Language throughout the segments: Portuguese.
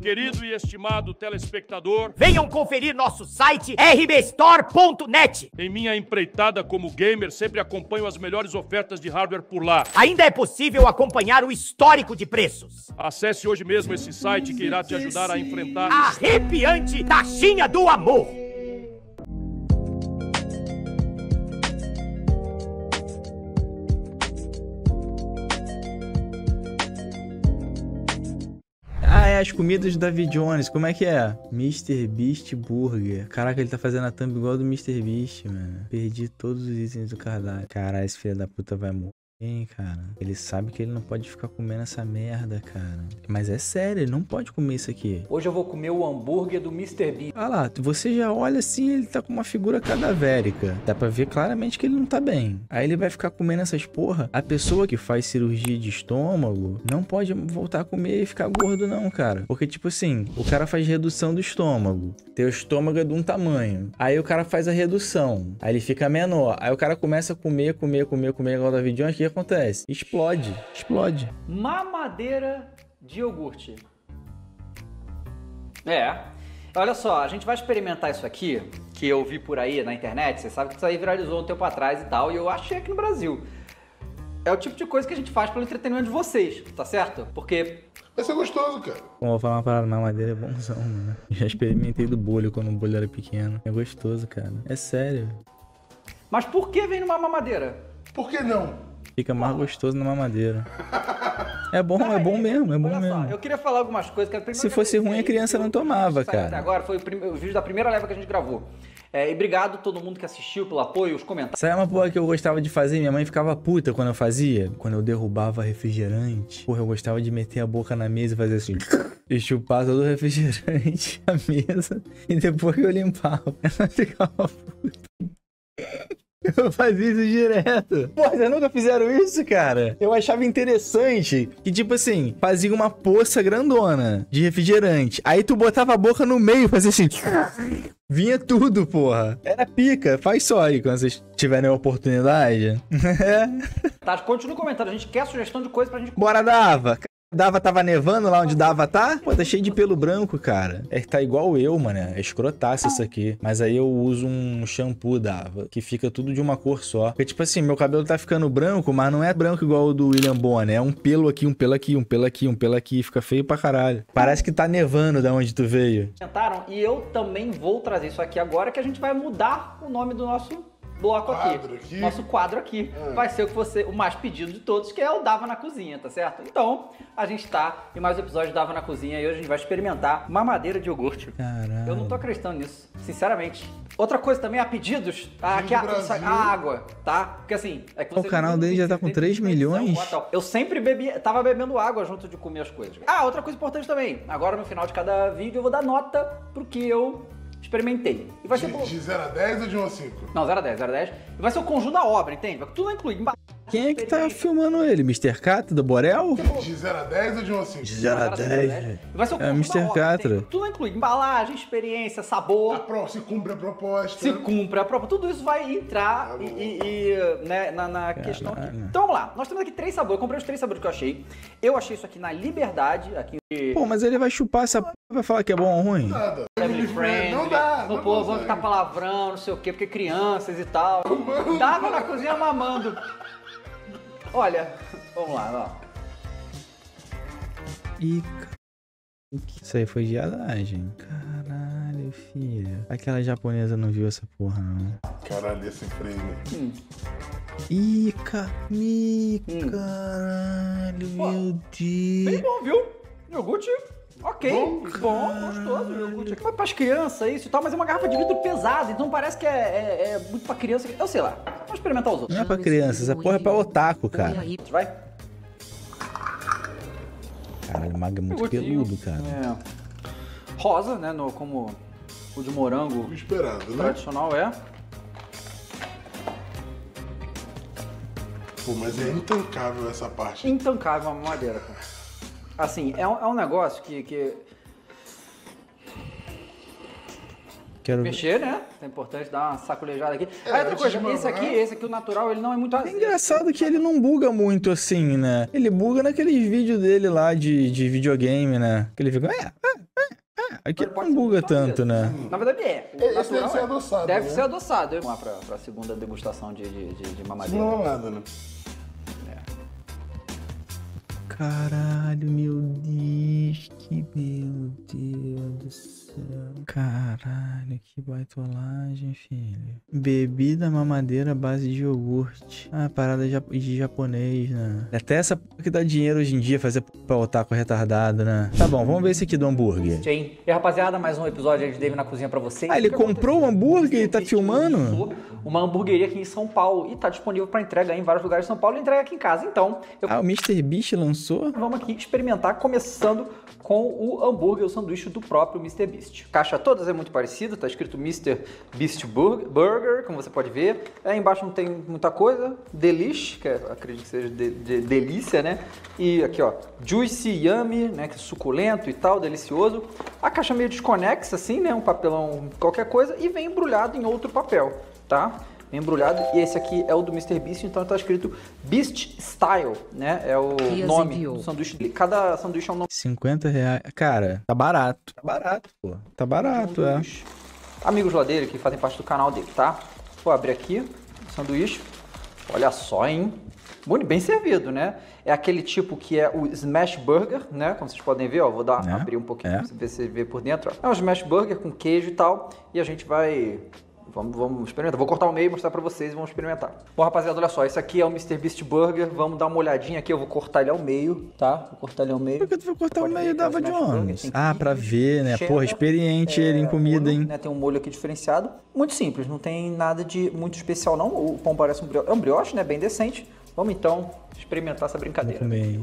Querido e estimado telespectador, venham conferir nosso site rbstore.net. em minha empreitada como gamer, sempre acompanho as melhores ofertas de hardware por lá. Ainda é possível acompanhar o histórico de preços. Acesse hoje mesmo esse site que irá te ajudar a enfrentar A arrepiante taxinha do amor. Ah, é as comidas do David Jones, como é que é? Mr. Beast Burger. Caraca, ele tá fazendo a thumb igual do Mr. Beast, mano. Perdi todos os itens do cardápio. Caralho, esse filho da puta vai morrer. Cara, ele sabe que ele não pode ficar comendo essa merda, cara. Mas é sério, ele não pode comer isso aqui. Hoje eu vou comer o hambúrguer do Mr. Beast. Olha lá, você já olha assim, ele tá com uma figura cadavérica. Dá pra ver claramente que ele não tá bem. Aí ele vai ficar comendo essas porra. A pessoa que faz cirurgia de estômago não pode voltar a comer e ficar gordo não, cara. Porque tipo assim, o cara faz redução do estômago. Teu estômago é de um tamanho. Aí o cara faz a redução. Aí ele fica menor. Aí o cara começa a comer igual o David Jones. O que acontece? Explode. Mamadeira de iogurte. Olha só, a gente vai experimentar isso aqui, que eu vi por aí na internet. Você sabe que isso aí viralizou um tempo atrás e tal, e eu achei aqui no Brasil. É o tipo de coisa que a gente faz pelo entretenimento de vocês, tá certo? Porque... vai ser gostoso, cara. Bom, vou falar uma parada, mamadeira é bonzão, mano. Já experimentei do bolho quando o bolho era pequeno. É gostoso, cara. É sério. Mas por que vem numa mamadeira? Por que não? Fica mais gostoso na mamadeira. É bom mesmo, é bom mesmo. Eu queria falar algumas coisas. Se fosse ruim, a criança não tomava, cara. Agora foi o vídeo da primeira leva que a gente gravou. E obrigado a todo mundo que assistiu, pelo apoio, os comentários. Sabe uma porra que eu gostava de fazer? Minha mãe ficava puta quando eu fazia. Quando eu derrubava refrigerante. Porra, eu gostava de meter a boca na mesa e fazer assim... e chupar todo o refrigerante na mesa. E depois que eu limpava, ela ficava puta. Eu fazia isso direto. Pô, vocês nunca fizeram isso, cara? Eu achava interessante que, tipo assim, fazia uma poça grandona de refrigerante. Aí tu botava a boca no meio, fazia assim... vinha tudo, porra. Era pica. Faz só aí, quando vocês tiverem a oportunidade. Tá, continua comentando. A gente quer sugestão de coisa pra gente... Bora, Dava. Dava tava nevando lá onde Dava tá? Pô, tá cheio de pelo branco, cara. É que tá igual eu, mano. É escrotaço isso aqui. Mas aí eu uso um shampoo, Dava, que fica tudo de uma cor só. Porque, tipo assim, meu cabelo tá ficando branco, mas não é branco igual o do William Bonner. É um pelo aqui, um pelo aqui, um pelo aqui, um pelo aqui. Fica feio pra caralho. Parece que tá nevando da onde tu veio. E eu também vou trazer isso aqui agora, que a gente vai mudar o nome do nosso... bloco aqui. Nosso quadro aqui vai ser o mais pedido de todos, que é o Dava na Cozinha, tá certo? Então, a gente tá em mais um episódio do Dava na Cozinha e hoje a gente vai experimentar mamadeira de iogurte. Caralho. Eu não tô acreditando nisso, sinceramente. Outra coisa também, a pedidos, aqui a água, tá? Porque assim... é que o canal dele já tá com 3 milhões? Eu sempre tava bebendo água junto de comer as coisas. Ah, outra coisa importante também. Agora, no final de cada vídeo, eu vou dar nota pro que eu... experimentei. E vai ser de 0 a 10 ou de 1 a 5? Não, 0 a 10, 0 a 10. E vai ser o conjunto da obra, entende? Vai tudo incluído. Quem é que tá filmando ele? Mr. Catra do Borel? De 0 a 10 ou de 1 a 5? De 0 a 10. Vai ser o conjunto Mr. da obra, Catra. entende? Tudo incluído. Embalagem, experiência, sabor. Se cumpre a proposta. Se cumpre a proposta. Tudo isso vai entrar né, na questão aqui. Então vamos lá. Nós temos aqui 3 sabores. Eu comprei os 3 sabores que eu achei. Eu achei isso aqui na Liberdade. Aqui. Pô, mas ele vai chupar essa porra e vai falar que é bom ou ruim? Nada. Family friendly. Não dá. Não, pô, vamos ficar palavrão, não sei o quê, porque crianças e tal. Dava na cozinha mamando. Olha, vamos lá, ó. Ih, isso aí foi viadagem. Caralho, filho. Aquela japonesa não viu essa porra, não. Caralho, esse frame. Ih, caralho, meu Deus. Bem bom, viu? Iogurte, ok. Bom, gostoso. Iogurte aqui. Mas pras crianças, isso e tal, mas é uma garrafa de vidro pesada, então parece que é muito pra criança. Eu sei lá. Vamos experimentar os outros. Não é pra criança, essa porra é pra otaku, cara. Vai. Caralho, o mago é muito peludo, cara. Rosa, né? Como o de morango Esperando, né? tradicional é. Pô, mas é intancável essa parte. Intancável a mamadeira, cara. Assim, é um negócio que... Quero mexer, né? É importante dar uma sacolejada aqui. Outra coisa, esse aqui, o natural, ele não é muito É azedo. engraçado que ele não buga muito assim, né? Ele buga naqueles vídeos dele lá de videogame, né? Que ele fica... Aqui Pode não ser buga muito tanto, parecido. né? Na verdade é. O Esse natural deve ser adoçado, Deve né? ser adoçado. Vamos lá pra segunda degustação de mamadeira. Não é nada, né? Caralho, meu Deus, meu Deus do céu. Caralho, que baitolagem, filho. Bebida mamadeira à base de iogurte. Ah, parada de japonês, né? Até essa que dá dinheiro hoje em dia fazer pra otaku retardado, né? Tá bom, vamos ver esse aqui do hambúrguer. E aí, rapaziada, mais um episódio aí de Dave na Cozinha pra vocês. Ah, ele O que comprou o aconteceu? hambúrguer e tá Ele filmando? lançou uma hamburgueria aqui em São Paulo e tá disponível pra entrega em vários lugares de São Paulo e entrega aqui em casa. Então, Ah, o Mr. Beast lançou? vamos aqui experimentar, começando com o hambúrguer, o sanduíche do próprio Mr. Beast. Caixa todas é muito parecido, tá escrito Mr. Beast Burger, como você pode ver. Embaixo não tem muita coisa. Delish, que acredito que seja delícia, né? E aqui, ó, Juicy Yummy, né? Que é suculento e tal, delicioso. A caixa meio desconexa, assim, né? Um papelão, qualquer coisa. E vem embrulhado em outro papel, tá? Embrulhado, e esse aqui é o do Mr. Beast, então tá escrito Beast Style, né? É o nome do sanduíche dele. Cada sanduíche é um nome. R$50. Cara, tá barato. Tá barato, pô. Tá barato, é. Amigos lá dele que fazem parte do canal dele, tá? Vou abrir aqui o sanduíche. Olha só, hein? Muito bem servido, né? É aquele tipo que é o Smash Burger, né? Como vocês podem ver, ó. Vou abrir um pouquinho pra você ver por dentro, ó. É um Smash Burger com queijo e tal. E a gente vai... Vamos experimentar. Vou cortar o meio e mostrar pra vocês e vamos experimentar. Bom, rapaziada, olha só. Esse aqui é o Mr. Beast Burger. Vamos dar uma olhadinha aqui. Eu vou cortar ele ao meio, tá? Vou cortar ele ao meio. Por que tu vai cortar o meio? Dava de Smash Burger, onde? tem Ah, pra ver, né? Porra, experiente ele em comida, molho, hein? né? Tem um molho aqui diferenciado. Muito simples, não tem nada de muito especial, não. O pão parece um brioche, né? Bem decente. Vamos então experimentar essa brincadeira. Vou comer.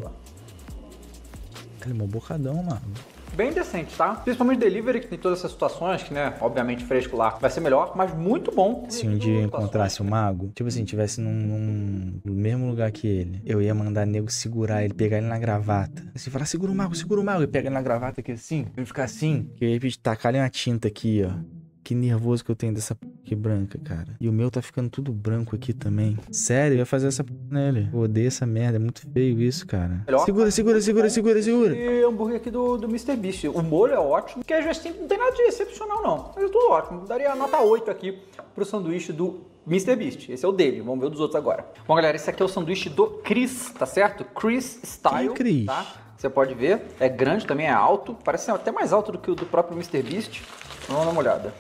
Cara, é um bocadão, mano. Bem decente, tá? Principalmente delivery, que tem todas essas situações, que, né, obviamente fresco lá vai ser melhor, mas muito bom. Se um dia eu encontrasse o mago, tipo assim, tivesse no mesmo lugar que ele, eu ia mandar nego segurar ele, pegar ele na gravata. Assim, falar, segura o mago, e pega ele na gravata aqui assim, ele ficar assim. Que eu ia tacar ele uma tinta aqui, ó. Que nervoso que eu tenho dessa p aqui branca, cara. E o meu tá ficando tudo branco aqui também. Sério, eu ia fazer essa p nele. Eu odeio essa merda, é muito feio isso, cara. Melhor. Segura. E hambúrguer aqui do Mr. Beast. O molho é ótimo, porque às vezes não tem nada de excepcional, não. Mas é tudo ótimo. Daria nota 8 aqui pro sanduíche do Mr. Beast. Esse é o dele. Vamos ver o dos outros agora. Bom, galera, esse aqui é o sanduíche do Chris, tá certo? Chris Style. Quem é Chris? Tá? Você pode ver. É grande também, é alto. Parece ser até mais alto do que o do próprio Mr. Beast. Vamos dar uma olhada.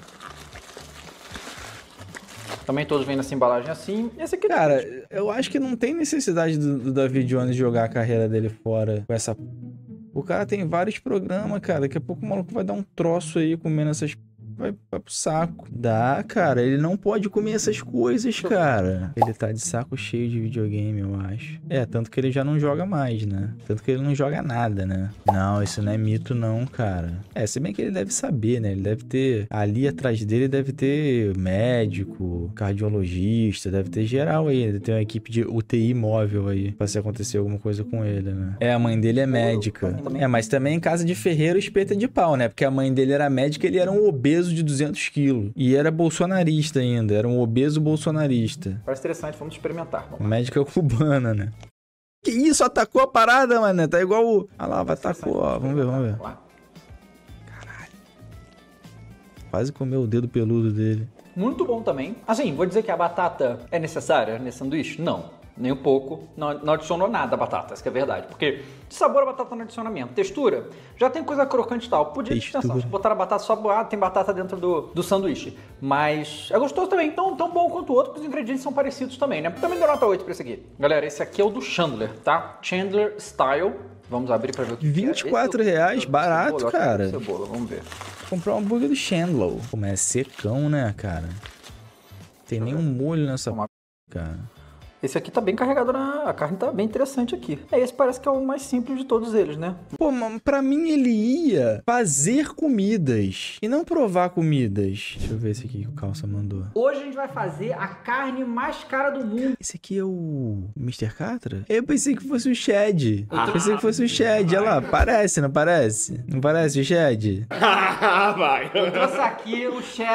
Também todos vêm nessa embalagem assim. E esse aqui... Cara, eu acho que não tem necessidade do David Jones jogar a carreira dele fora com essa... O cara tem vários programas, cara. Daqui a pouco o maluco vai dar um troço aí comendo essas... Vai pro saco. Dá, cara. Ele não pode comer essas coisas, cara. Ele tá de saco cheio de videogame, eu acho. Tanto que ele já não joga mais, né? Tanto que ele não joga nada, né? Não, isso não é mito não, cara. Se bem que ele deve saber, né? Ele deve ter... Ali atrás dele deve ter médico, cardiologista, deve ter geral aí. Deve ter uma equipe de UTI móvel aí, pra se acontecer alguma coisa com ele, né? A mãe dele é médica. Mas também em casa de ferreiro, espeta de pau, né? Porque a mãe dele era médica e ele era um obeso de 200 quilos. E era bolsonarista ainda. Era um obeso bolsonarista. Parece interessante, vamos experimentar. Médica cubana, né? Que isso? Atacou a parada, mano. Tá igual o... Ah lá, atacou, ó. Vamos ver. Caralho. Quase comeu o dedo peludo dele. Muito bom também. Assim, vou dizer que a batata é necessária nesse sanduíche? Não. Nem um pouco. Não adicionou nada a batata, essa que é a verdade. Porque de sabor a batata não adiciona mesmo. Textura, já tem coisa crocante e tal. Podia dispensar. Se botar a batata só, tem batata dentro do sanduíche. Mas é gostoso também. Tão bom quanto o outro, porque os ingredientes são parecidos também, né? Também deu nota 8 pra esse aqui. Galera, esse aqui é o do Chandler, tá? Chandler Style. Vamos abrir pra ver o que R$24, barato, cebola, cara. Cebola, vamos ver. Comprar um hambúrguer do Chandler. Como é secão, né, cara? Tem nenhum molho nessa cara. Esse aqui tá bem carregado a carne tá bem interessante aqui. Esse parece que é o mais simples de todos eles, né? Pô, mas pra mim ele ia fazer comidas e não provar comidas. Deixa eu ver esse aqui que o Calça mandou. Hoje a gente vai fazer a carne mais cara do mundo. Esse aqui é o Mr. Catra? Eu pensei que fosse o Shed. Pensei que fosse o Shed. Olha lá, parece, não parece? Não parece o Shed? Eu trouxe aqui o chefe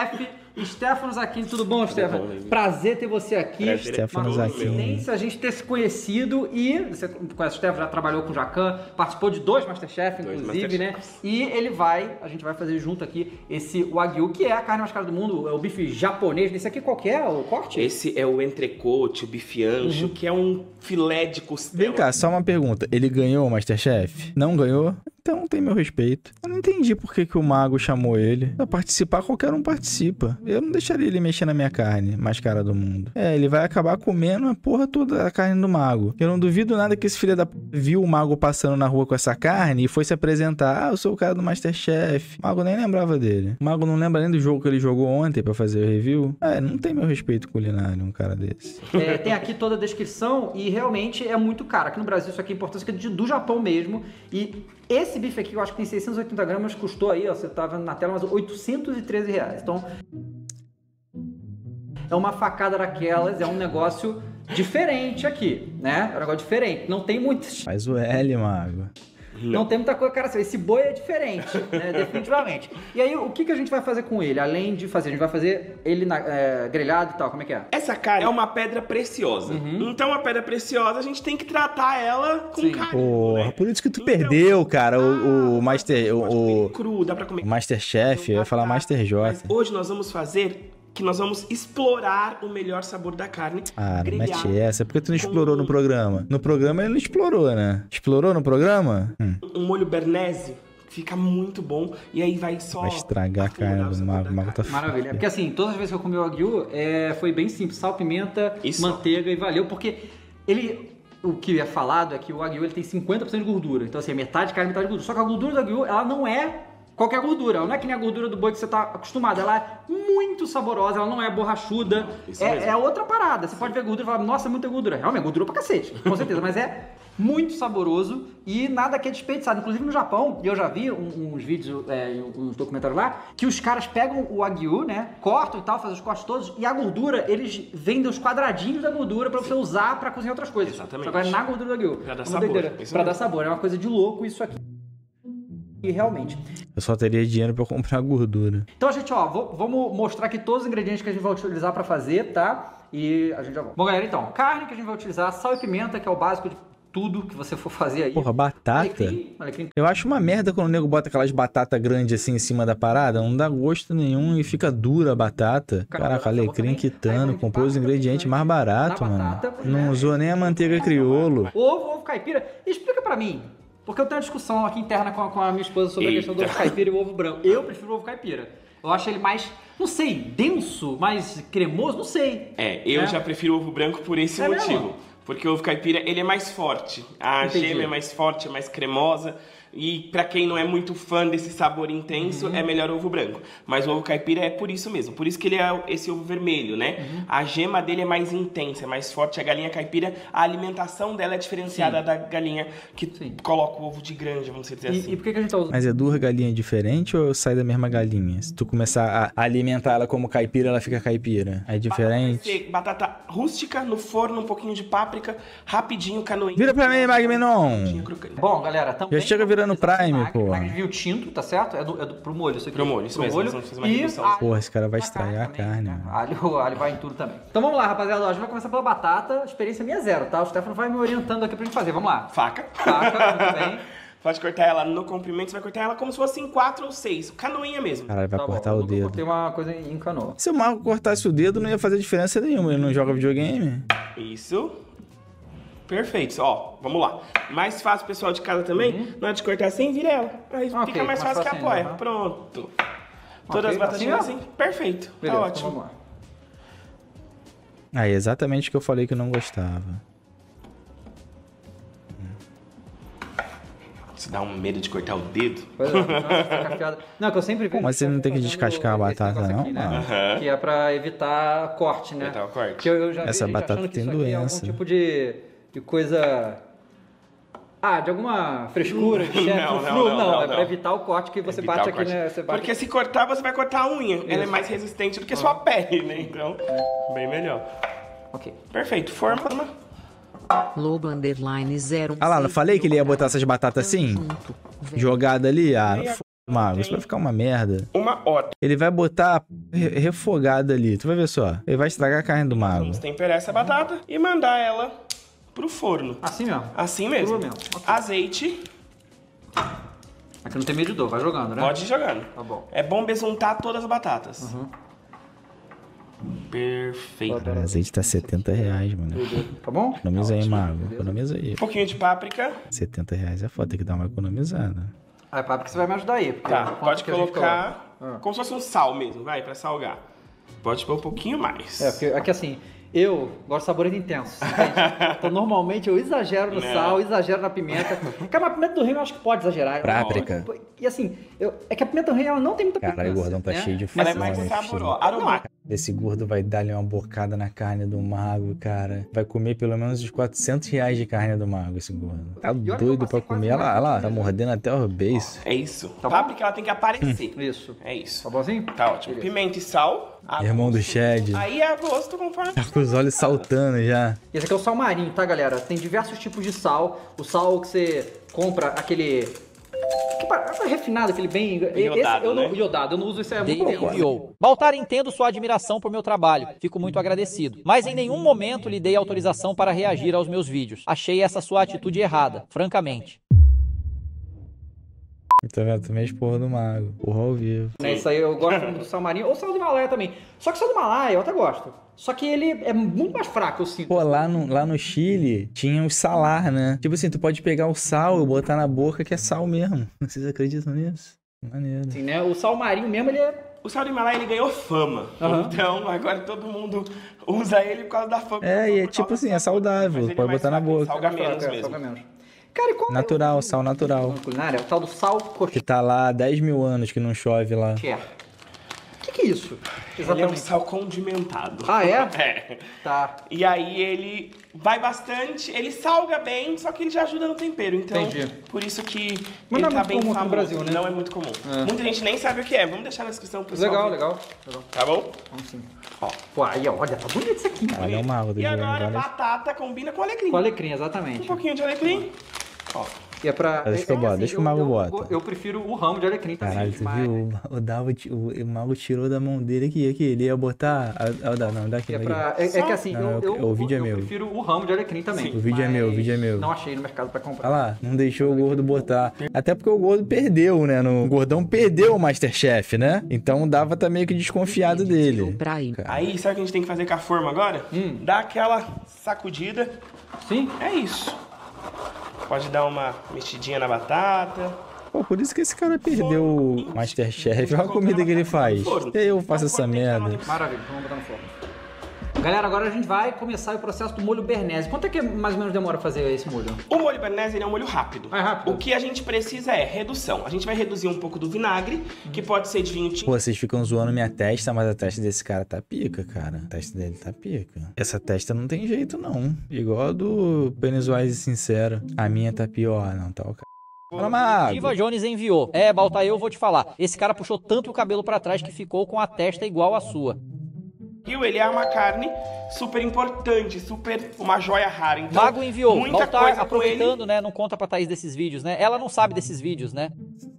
Stefanos Aquino, tudo bom, Stefano? bom, Prazer ter você aqui. Prazer é Stefanos todo Aquino. meu. Coincidência a gente ter se conhecido e você conhece o Stefano, já trabalhou com o Jacan, participou de 2 Masterchef, inclusive, né? E a gente vai fazer junto aqui esse Wagyu, que é a carne mais cara do mundo, é o bife japonês. Esse aqui qual que é o corte? Esse é o entrecote, o bife ancho, que é um filé de costela. Vem cá, só uma pergunta. Ele ganhou o Masterchef? Não ganhou? Então tem meu respeito. Eu não entendi por que o Mago chamou ele. Pra participar, qualquer um participa. Eu não deixaria ele mexer na minha carne, mais cara do mundo. Ele vai acabar comendo a porra toda a carne do Mago. Eu não duvido nada que esse filho da p... viu o Mago passando na rua com essa carne e foi se apresentar. Eu sou o cara do Masterchef. O Mago nem lembrava dele. O Mago não lembra nem do jogo que ele jogou ontem pra fazer o review. Não tem meu respeito culinário um cara desse. Tem aqui toda a descrição e realmente é muito caro. Aqui no Brasil isso aqui é importante, que é do Japão mesmo. E esse bife aqui, eu acho que tem 680 gramas, custou aí, ó, você tá vendo na tela, mas R$813. Então, é uma facada daquelas, é um negócio diferente aqui, né? É um negócio diferente. Não tem muitas... Faz o L, Mago. Não tem muita coisa, cara, esse boi é diferente, né? Definitivamente. E aí, o que a gente vai fazer com ele? Além de fazer, a gente vai fazer ele grelhado e tal, como é que é? Essa carne é uma pedra preciosa. Então, a pedra preciosa, a gente tem que tratar ela com carinho, Porra, né? por isso que tu perdeu, cara, o Master... Pode comer cru, dá pra comer. O Masterchef, eu ia falar Master J. Mas hoje nós vamos fazer... que nós vamos explorar o melhor sabor da carne. Ah, não mete essa. Por que tu não explorou no programa? No programa ele não explorou, né? Explorou no programa? Um molho Bernese fica muito bom. E aí vai só... Vai estragar a carne do Mago. O Mago tá Maravilha. É porque assim, todas as vezes que eu comi o Wagyu, foi bem simples. Sal, pimenta, manteiga e valeu. Porque o que é falado é que o Wagyu ele tem 50% de gordura. Então assim, é metade de carne, metade de gordura. Só que a gordura do Wagyu, ela não é qualquer gordura. Ela não é que nem a gordura do boi que você tá acostumado. Ela é muito saborosa, ela não é borrachuda. É outra parada. Você pode ver a gordura e falar, nossa, muita gordura. Realmente, é gordura pra cacete, com certeza. Mas é muito saboroso e nada que é desperdiçado. Inclusive no Japão, eu já vi uns vídeos, uns documentários lá, que os caras pegam o Wagyu, né, cortam e tal, fazem os cortes todos, e a gordura, eles vendem os quadradinhos da gordura pra você usar pra cozinhar outras coisas. Exatamente. Só que é na gordura do Wagyu. Pra dar Uma sabor. doideira. Pra dar sabor. É uma coisa de louco isso aqui. E realmente. Eu só teria dinheiro pra comprar gordura. Então, gente, ó, vamos mostrar aqui todos os ingredientes que a gente vai utilizar pra fazer, tá? E a gente já vai. Bom, galera, então, carne que a gente vai utilizar, sal e pimenta, que é o básico de tudo que você for fazer aí. Porra, batata? Alecrim. Eu acho uma merda quando o nego bota aquelas batatas grandes assim em cima da parada. Não dá gosto nenhum e fica dura a batata. Caraca, alecrim quitando, comprou os ingredientes mais baratos, mano. Não usou nem a manteiga crioulo. Ovo caipira. Explica pra mim. Porque eu tenho uma discussão aqui interna com a minha esposa sobre a questão do ovo caipira e o ovo branco. Eu prefiro o ovo caipira. Eu acho ele mais, não sei, denso, mais cremoso, não sei. Eu já prefiro o ovo branco por esse motivo. Mesmo? Porque o ovo caipira, ele é mais forte. A gema é mais forte, é mais cremosa. E pra quem não é muito fã desse sabor intenso, é melhor o ovo branco. Mas o ovo caipira é por isso mesmo. Por isso que ele é esse ovo vermelho, né? A gema dele é mais intensa, é mais forte. A galinha caipira, a alimentação dela é diferenciada da galinha que coloca o ovo de granja, vamos dizer assim. E por que a gente tá usando? Mas é duas galinhas diferentes ou sai da mesma galinha? Se tu começar a alimentar ela como caipira, ela fica caipira. É diferente? Batata rústica, no forno, um pouquinho de páprica, rapidinho, canoinha. Vira pra mim, Magmenon! Bom, galera, também... Já chega virando Prime, pô. Vinagre de vinho tinto, tá certo? É pro molho isso aqui. Pro molho, isso mesmo. Nós vamos fazer uma redução. Porra, esse cara vai estragar a carne, mano. Alho vai em tudo também. Então vamos lá, rapaziada. A gente vai começar pela batata. Experiência minha zero, tá? O Stefano vai me orientando aqui pra gente fazer. Vamos lá. Faca. Muito bem. Pode cortar ela no comprimento, você vai cortar ela como se fosse em 4 ou 6. Canoinha mesmo. Caralho, vai cortar o dedo. Tem uma coisa em canoa. Se o Marco cortasse o dedo, não ia fazer diferença nenhuma. Ele não joga videogame. Isso. Perfeito. Ó, vamos lá. Mais fácil, pessoal de casa também, na hora de cortar assim, vira ela. Aí fica mais fácil que apoia. Pronto. Todas as batatinhas assim? Perfeito. Beleza, tá ótimo. Então vamos lá. Aí, exatamente o que eu falei que eu não gostava. Você dá um medo de cortar o dedo? Pois é, nossa, tá cafiada. Não, que eu sempre vejo. Mas você não tem que descascar a batata, não, aqui, né? mano? Que é pra evitar corte, né? Evitar o corte. Que eu já vi Essa gente batata achando que tem isso aqui é doença. algum tipo de coisa... de alguma frescura de chefe. Não, é pra evitar o corte que você bate aqui, né? Você bate... Porque se cortar, você vai cortar a unha. Ela é mais resistente do que sua pele, né? Então, bem melhor. Ok. Perfeito. Forma. Lobo _01. Ah lá, não falei que ele ia botar essas batatas assim? Jogada ali? Ah, não Mago, isso vai ficar uma merda. Uma hora. Ele vai botar refogado ali. Tu vai ver só. Ele vai estragar a carne do mago. Vamos temperar essa batata e mandar ela pro forno. Assim mesmo? Assim mesmo. Crua mesmo. Okay. Azeite. Aqui não tem medidor, vai jogando, né? Pode ir jogando. Tá bom. É bom besuntar todas as batatas. Perfeito. Cara, o azeite tá R$70, mano. Tá bom? Economiza aí, mago. Economiza aí. Um pouquinho de páprica. R$70 é foda, tem que dar uma economizada. Aí, páprica, você vai me ajudar aí. Tá, pode que a gente colocar coloca? como se fosse um sal mesmo, vai, pra salgar. Pode pôr um pouquinho mais. Porque aqui assim, eu gosto de sabores intensos, entende? Então normalmente eu exagero no sal, exagero na pimenta. Cara, mas a pimenta do reino eu acho que pode exagerar. Páprica. E assim, é que a pimenta do reino ela não tem muita pimenta. Caralho, o gordão tá cheio de Ela fome. é mais saborosa, filho. aromática. Esse gordo vai dar-lhe uma bocada na carne do mago, cara. Vai comer pelo menos uns R$400 de carne do mago, esse gordo. Tá doido pra comer. Olha lá, tá mordendo até o beiço. É isso. Tá bom? Páprica ela tem que aparecer. Isso. É isso. Tá bonzinho? Tá ótimo. Beleza. Pimenta e sal. a Irmão do gosto. Shed. Aí é a gosto conforme. Tá com os olhos saltando já. Esse aqui é o sal marinho, tá, galera? Tem diversos tipos de sal. O sal que você compra, aquele... Que refinado, aquele bem... Iodado, eu não, né? Iodado, eu não uso isso, é muito bom. Enviou. Baltar, entendo sua admiração por meu trabalho. Fico muito agradecido. Mas em nenhum momento lhe dei autorização para reagir aos meus vídeos. Achei essa sua atitude errada, francamente. Tá vendo? Também as porra do mago. Porra ao vivo. Né, isso aí eu gosto muito do sal marinho, ou sal do Himalaia também. Só que o sal do Himalaia eu até gosto. Só que ele é muito mais fraco, eu sinto. Pô, lá no Chile tinha os salar, né? Tipo assim, tu pode pegar o sal e botar na boca que é sal mesmo. Vocês acreditam nisso? Maneiro. Assim, né? O sal marinho mesmo, ele é... O sal do Himalaia ele ganhou fama. Então agora todo mundo usa ele por causa da fama. É, e é Por tipo causa assim, da é saúde. saudável, Mas ele pode é mais botar na fraco, ele boca. Salga menos Salga mesmo. menos. Cara, e qual Natural, é o... sal natural. culinária? O tal do sal Que coxer. tá lá há 10 mil anos que não chove lá. O que é isso? Ele é um Exatamente. sal condimentado. Ah, é? É. Tá. E aí ele vai bastante, ele salga bem, só que ele já ajuda no tempero. Então, Entendi. por isso que Mas ele não é tá muito bem comum aqui famoso. no Brasil, né? Não é muito comum. Muita gente nem sabe o que é. Vamos deixar na descrição pro pessoal. Legal, ver. legal. Tá bom? Vamos sim. Ó, pô, aí, ó, olha, tá bonito isso aqui. Olha o mago do E dia. agora, Olha. batata combina com alecrim. Com alecrim, Um exatamente. pouquinho de alecrim. Ó. E é pra... Deixa que eu boto, deixa que o mago bota. Eu prefiro o ramo de alecrim também. Caralho, tu mas- viu? O mago tirou da mão dele aqui. Ele ia botar. Não, daqui. É, daqui. pra, é que assim, Não, o vídeo é meu. Eu prefiro o ramo de alecrim também. O vídeo é meu, o vídeo é meu. Não achei no mercado pra comprar. Olha lá, não deixou o gordo botar. Até porque o gordo perdeu, né? O gordão perdeu o Masterchef, né? Então dava tá meio que desconfiado dele. Aí, sabe o que a gente tem que fazer com a forma agora? Dá aquela sacudida. Sim? É isso. Pode dar uma mexidinha na batata. Pô, por isso que esse cara perdeu o Masterchef. Olha a comida que ele faz. Eu faço essa merda. Maravilha, então vamos botar no forno. Galera, agora a gente vai começar o processo do molho Béarnaise. Quanto é que mais ou menos demora fazer esse molho? O molho Béarnaise ele é um molho rápido. É rápido. O que a gente precisa é redução. A gente vai reduzir um pouco do vinagre, que pode ser de vinho tinto. Pô, vocês ficam zoando minha testa, mas a testa desse cara tá pica, cara. A testa dele tá pica. Essa testa não tem jeito, não. Igual a do Pennywise Sincero. A minha tá pior, não, tá o cara. Fala, mago. Diva Jones enviou. É, Baltar, eu vou te falar. Esse cara puxou tanto o cabelo pra trás que ficou com a testa igual a sua. Rio, ele é uma carne super importante, super uma joia rara. Então, Mago enviou. muita Baltar, coisa com aproveitando, ele. né? Não conta pra Thaís desses vídeos, né? Ela não sabe desses vídeos, né?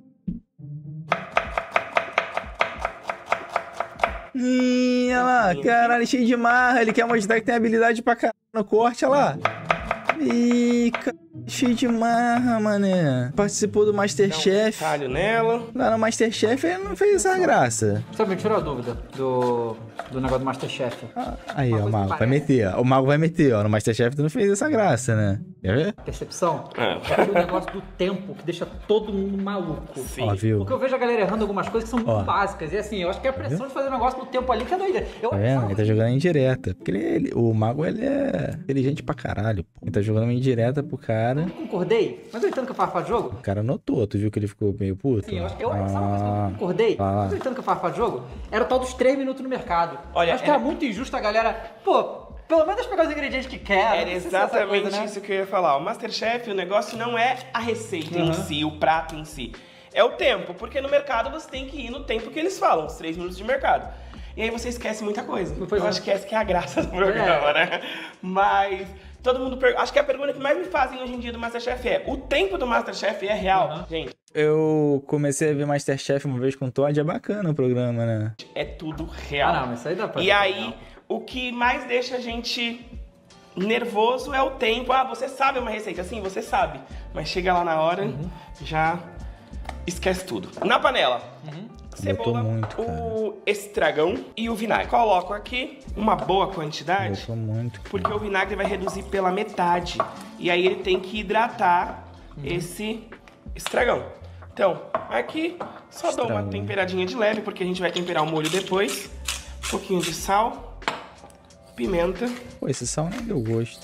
Olha lá, caralho, cheio de marra. Ele quer mostrar que tem habilidade pra caralho no corte, olha lá. Ih, cara, cheio de marra, mané. Participou do Masterchef. Talho nela. Lá no Masterchef ele não fez essa graça. Sabe, me tirou a dúvida do negócio do Masterchef. Aí, ó, o mago vai meter, ó. O mago vai meter, ó. No Masterchef tu não fez essa graça, né? Quer ver? Percepção? É. É o negócio do tempo que deixa todo mundo maluco. Sim. Ó, viu? Porque eu vejo a galera errando algumas coisas que são muito Ó. básicas. E assim, eu acho que é a pressão de fazer um negócio no tempo ali que é doida. Tá vendo? Ele tá jogando em indireta. Porque o mago, ele é inteligente pra caralho, pô. Ele tá jogando uma indireta pro cara. Concordei, mas eu entendo que eu faço parte do jogo. O cara notou. Tu viu que ele ficou meio puto? Sim, eu acho que sabe uma coisa que eu concordei? Fala. Mas eu entendo que eu faço parte do jogo. Era o tal dos 3 minutos no mercado. Olha, acho que era muito injusto a galera. Pô, pelo menos pegar os ingredientes que quer. Era Não sei se é essa exatamente coisa, né? isso que eu ia falar. O Masterchef, o negócio não é a receita em si, o prato em si. É o tempo, porque no mercado você tem que ir no tempo que eles falam, os 3 minutos de mercado. E aí você esquece muita coisa. Pois Eu é. acho que essa que é a graça do programa, né? Mas todo mundo... Acho que a pergunta que mais me fazem hoje em dia do Masterchef é: o tempo do Masterchef é real? Gente, Eu comecei a ver Masterchef uma vez com o Todd, é bacana o programa, né? É tudo real. Ah, não, mas isso aí dá pra E aí, o que mais deixa a gente nervoso é o tempo. Ah, você sabe uma receita? Sim, você sabe. Mas chega lá na hora, já esquece tudo. Na panela, cebola, muito, o estragão e o vinagre. Coloco aqui uma boa quantidade, Botou muito, cara. porque o vinagre vai reduzir pela metade. E aí ele tem que hidratar esse estragão. Então, aqui só dou uma temperadinha de leve, porque a gente vai temperar o molho depois. Um pouquinho de sal, pimenta. Pô, esse sal nem deu gosto.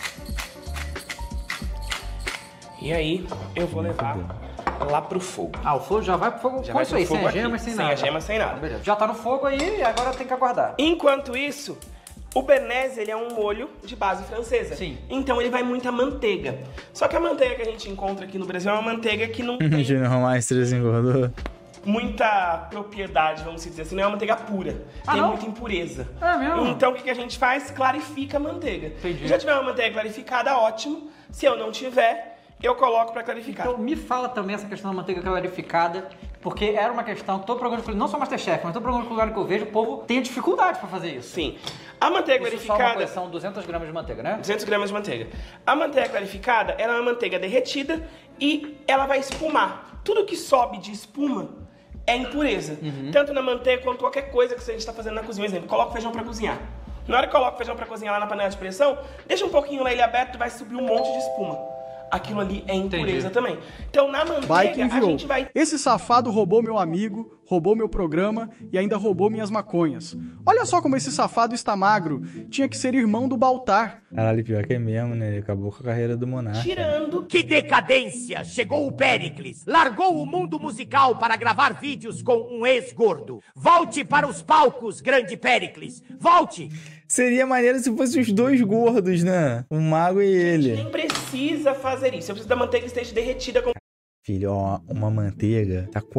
E aí eu vou levar lá pro fogo. Ah, o fogo já vai pro fogo Já com vai isso pro aí, sem fogo a gema e aqui, sem sem nada. a gema, sem nada. Beleza. Já tá no fogo aí e agora tem que aguardar. Enquanto isso, o béarnaise, ele é um molho de base francesa. Sim. Então ele vai muita manteiga. Só que a manteiga que a gente encontra aqui no Brasil é uma manteiga que não tem Junior Maestros engordou. muita propriedade, vamos dizer assim, não é uma manteiga pura. Tem não? muita impureza. É mesmo? Então o que a gente faz? Clarifica a manteiga. Entendi. Se já tiver uma manteiga clarificada, ótimo. Se eu não tiver, eu coloco pra clarificar. Então me fala também essa questão da manteiga clarificada, porque era uma questão, todo programa de não só Masterchef, mas todo programa de culinária que eu vejo, o povo tem dificuldade pra fazer isso. Sim. A manteiga Isso só uma clarificada... coisa, são 200 gramas de manteiga, né? 200 gramas de manteiga. A manteiga clarificada, ela é uma manteiga derretida e ela vai espumar. Tudo que sobe de espuma é impureza. Tanto na manteiga quanto qualquer coisa que a gente está fazendo na cozinha. Por exemplo, coloca o feijão para cozinhar. Na hora que coloca o feijão para cozinhar lá na panela de pressão, deixa um pouquinho lá ele aberto, vai subir um monte de espuma. Aquilo ali é impureza também. Então na manteiga a gente vai... Esse safado roubou meu amigo, roubou meu programa e ainda roubou minhas maconhas. Olha só como esse safado está magro. Tinha que ser irmão do Baltar. Caralho, pior que é mesmo, né? Ele acabou com a carreira do Monarca. tirando... Que decadência! Chegou o Péricles, largou o mundo musical para gravar vídeos com um ex-gordo. Volte para os palcos, grande Péricles! Volte! Seria maneiro se fossem os dois gordos, né? O Mago e ele. Nem precisa fazer isso. Eu preciso da manteiga que esteja derretida com... Filho, ó, uma manteiga tá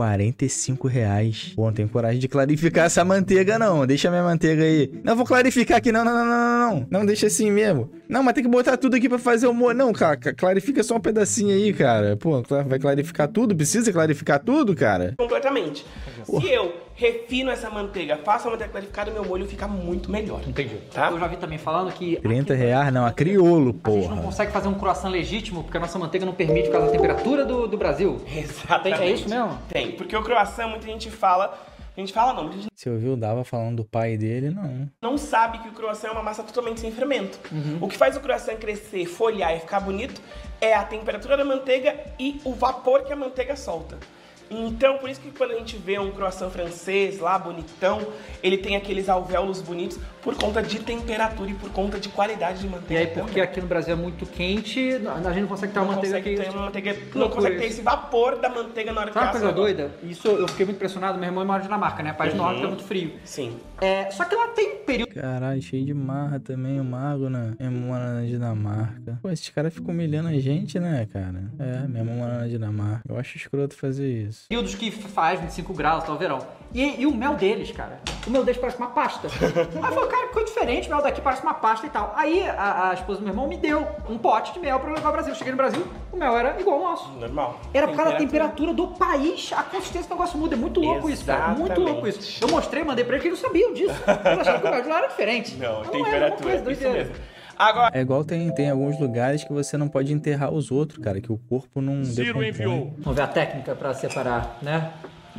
R$45. Pô, não tenho coragem de clarificar essa manteiga, não. Deixa minha manteiga aí. Não, vou clarificar aqui. Não. Não, deixa assim mesmo. Não, mas tem que botar tudo aqui pra fazer o molho. Não, cara, clarifica só um pedacinho aí, cara. Pô, vai clarificar tudo? Precisa clarificar tudo, cara? Completamente. Se eu refino essa manteiga, faço a manteiga clarificada, meu molho fica muito melhor. Entendi. Tá? Eu já vi também falando que... R$30? Não, a crioulo, A gente não porra. consegue fazer um croissant legítimo porque a nossa manteiga não permite por causa da temperatura do Brasil. Exatamente. É isso mesmo? Tem, porque o croissant, muita gente fala... muita gente Se ouviu o Dava falando do pai dele, não. não sabe que o croissant é uma massa totalmente sem fermento. O que faz o croissant crescer, folhar e ficar bonito é a temperatura da manteiga e o vapor que a manteiga solta. Então, por isso que quando a gente vê um croissant francês lá, bonitão, ele tem aqueles alvéolos bonitos por conta de temperatura e por conta de qualidade de E manteiga. aí, porque aqui no Brasil é muito quente, a gente não consegue ter uma não manteiga consegue que... ter uma manteiga, não loucura consegue ter isso. esse vapor da manteiga na hora que Sabe uma assa coisa o negócio. doida? Isso eu fiquei muito impressionado. Meu irmão mora na Dinamarca, né? País norte, tá muito frio. Sim. Só que lá tem período... Caralho, cheio de marra também, o Mago, né? Minha irmã mora na Dinamarca. Pô, esses caras ficam humilhando a gente, né, cara? É, minha irmã mora na Dinamarca. Eu acho escroto fazer isso. Períodos que faz 25 graus, tal, verão. E o mel deles, cara. O mel deles parece uma pasta. Aí eu falei, cara, que coisa diferente, o mel daqui parece uma pasta e tal. Aí a esposa do meu irmão me deu um pote de mel pra eu levar ao Brasil. Eu cheguei no Brasil, o mel era igual ao nosso. Normal. Era por causa da temperatura do país, a consistência do negócio muda. É muito louco isso, cara. Muito louco isso. Eu mostrei, mandei pra ele que eles não sabiam disso. Eu achava que o mel de lá era diferente. Não, é temperatura, uma coisa isso doideira. mesmo. Agora, É igual tem alguns lugares que você não pode enterrar os outros, cara, que o corpo não Ciro decompõe. enviou. Vamos ver a técnica pra separar, né?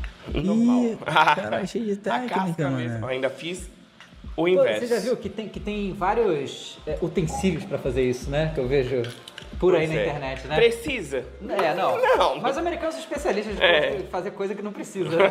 Ih, cara, cheio de a técnica, casca mesmo. Eu mano. ainda fiz o Pô, inverso. você já viu que tem vários utensílios pra fazer isso, né? Que eu vejo por aí Pois na é. internet, né? Precisa? Não. Não. Mas os americanos são especialistas de fazer coisa que não precisa, né?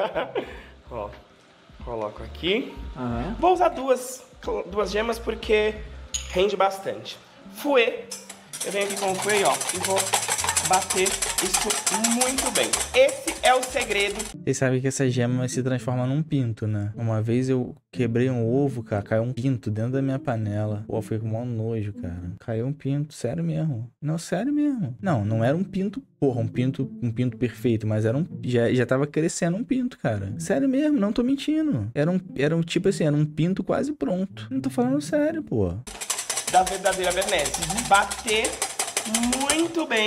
Ó, coloco aqui. Aham. Vou usar duas gemas porque rende bastante. Fouet. Eu venho aqui com o fouet, ó, e vou bater isso muito bem. Esse é o segredo. Vocês sabem que essa gema se transforma num pinto, né? Uma vez eu quebrei um ovo, cara, caiu um pinto dentro da minha panela. Pô, foi com maior nojo, cara. Caiu um pinto, sério mesmo. Não, sério mesmo. Não era um pinto, porra, um pinto perfeito, mas era já tava crescendo um pinto, cara. Sério mesmo, não tô mentindo. Era um tipo assim, era um pinto quase pronto. Não tô falando sério, pô. Da verdadeira béarnaise. Bater muito bem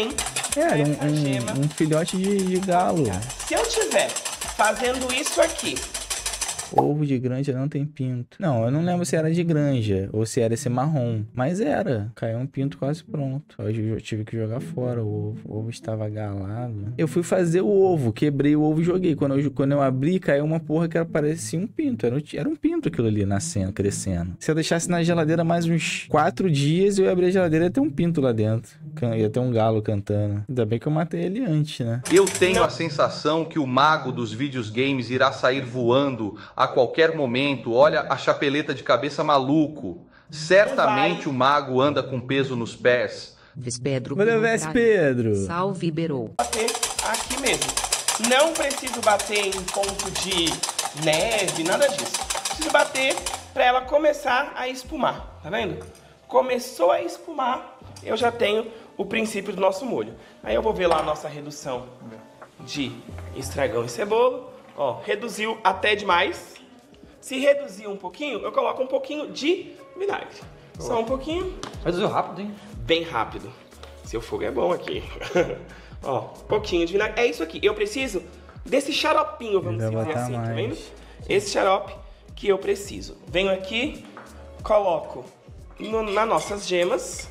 Era essa gema. um filhote de galo. Se eu tiver fazendo isso aqui, Ovo de granja não tem pinto. Não, eu não lembro se era de granja ou se era esse marrom. Mas era. Caiu um pinto quase pronto. Eu tive que jogar fora o ovo. O ovo estava galado. Eu fui fazer o ovo. Quebrei o ovo e joguei. Quando eu abri, caiu uma porra que parecia um pinto. Era um pinto aquilo ali nascendo, crescendo. Se eu deixasse na geladeira mais uns 4 dias, eu ia abrir a geladeira e ia ter um pinto lá dentro. Ia ter um galo cantando. Ainda bem que eu matei ele antes, né? Eu tenho a sensação que o mago dos videogames irá sair voando a qualquer momento. Olha a chapeleta de cabeça maluco. Certamente o mago anda com peso nos pés. Vespedro. Valeu, Vespedro. Salve, Berou. Bater aqui mesmo. Não preciso bater em ponto de neve, nada disso. Preciso bater para ela começar a espumar. Tá vendo? Começou a espumar, eu já tenho o princípio do nosso molho. Aí eu vou ver lá a nossa redução de estragão e cebola. Ó, reduziu até demais. Se reduzir um pouquinho, eu coloco um pouquinho de vinagre. Só um pouquinho. Reduziu rápido, hein? Bem rápido. Seu fogo é bom aqui. Ó, um pouquinho de vinagre. É isso aqui. Eu preciso desse xaropinho, vamos dizer assim, tá vendo? Esse xarope que eu preciso. Venho aqui, coloco nas nossas gemas.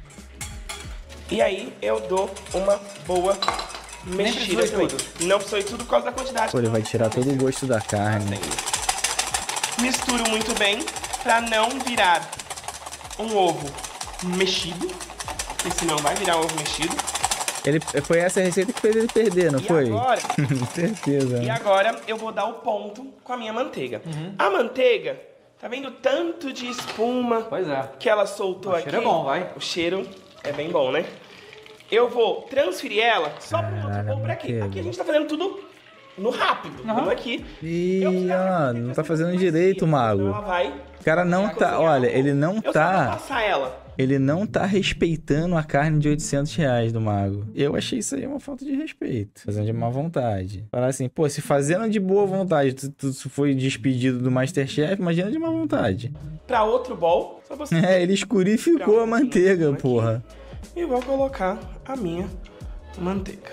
E aí eu dou uma boa mexida também. Não precisa tudo por causa da quantidade. Pô, ele vai tirar todo o gosto da carne. Misturo muito bem para não virar um ovo mexido, porque senão vai virar um ovo mexido. Foi essa receita que fez ele perder, não foi? Agora, certeza. E agora eu vou dar o ponto com a minha manteiga. A manteiga, tá vendo tanto de espuma que ela soltou aqui? O cheiro é bom, vai. O cheiro é bem bom, né? Eu vou transferir ela só para outro bowl pra aqui. Aqui a gente tá fazendo tudo no rápido. Tudo aqui. Ih, não tá fazendo direito, mago. O cara não tá, olha, ele não tá... Ele não tá respeitando a carne de R$800 do mago. Eu achei isso aí uma falta de respeito. Fazendo de má vontade. Falar assim, pô, se fazendo de boa vontade tu foi despedido do Masterchef, imagina de má vontade. Pra outro bowl, só você... ele escurificou a manteiga, porra. E vou colocar a minha manteiga.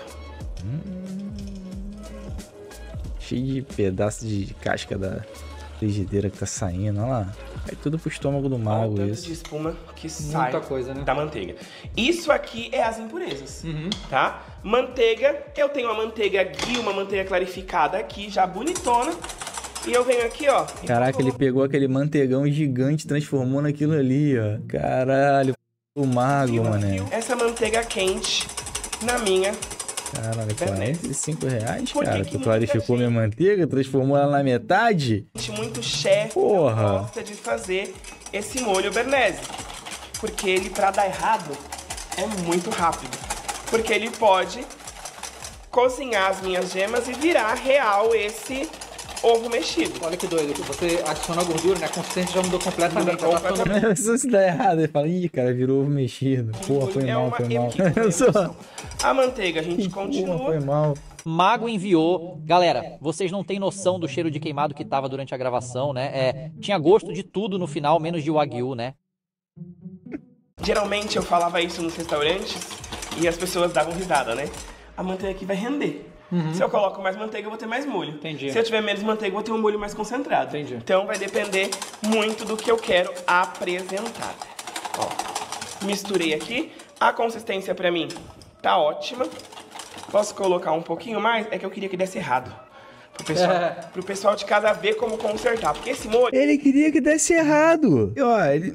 Cheio de pedaços de casca da frigideira que tá saindo, olha lá. Vai tudo pro estômago do mago, olha o tanto isso. de espuma que sai da manteiga. Isso aqui é as impurezas, tá? Manteiga, eu tenho uma manteiga ghee, uma manteiga clarificada aqui, já bonitona. E eu venho aqui, ó. Caraca, ele pegou aquele manteigão gigante e transformou naquilo ali, ó. Caralho, o mago, mané. Essa manteiga quente na minha... Caralho, R$45, cara. Tu clarificou minha manteiga, transformou ela na metade? Muito chefe gosta de fazer esse molho Bernese. Porque ele, pra dar errado, é muito rápido. Porque ele pode cozinhar as minhas gemas e virar real esse ovo mexido. Olha que doido, você adiciona a gordura, né? A consistência já mudou completamente. Se der errado, ele fala, ih, cara, virou ovo mexido. Porra, foi mal, foi mal. A manteiga, a gente continua. Foi mal. Mago enviou. Galera, vocês não têm noção do cheiro de queimado que tava durante a gravação, né? Tinha gosto de tudo no final, menos de Wagyu, né? Geralmente eu falava isso nos restaurantes e as pessoas davam risada, né? A manteiga aqui vai render. Se eu coloco mais manteiga, eu vou ter mais molho. Entendi. Se eu tiver menos manteiga, eu vou ter um molho mais concentrado. Entendi. Então vai depender muito do que eu quero apresentar. Ó, misturei aqui. A consistência pra mim tá ótima. Posso colocar um pouquinho mais? É que eu queria que desse errado. Pro pessoal de casa ver como consertar. Porque esse molho... Ele queria que desse errado. E ó, ele...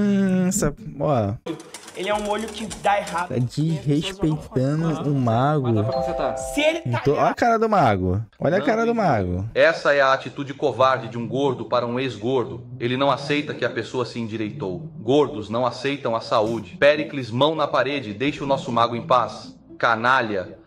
Ele é um molho que dá errado. Tá desrespeitando o mago. Se ele tá Olha a cara do mago. Olha a cara do mago. Essa é a atitude covarde de um gordo para um ex-gordo. Ele não aceita que a pessoa se endireitou. Gordos não aceitam a saúde. Péricles, mão na parede, deixe o nosso mago em paz. Canalha.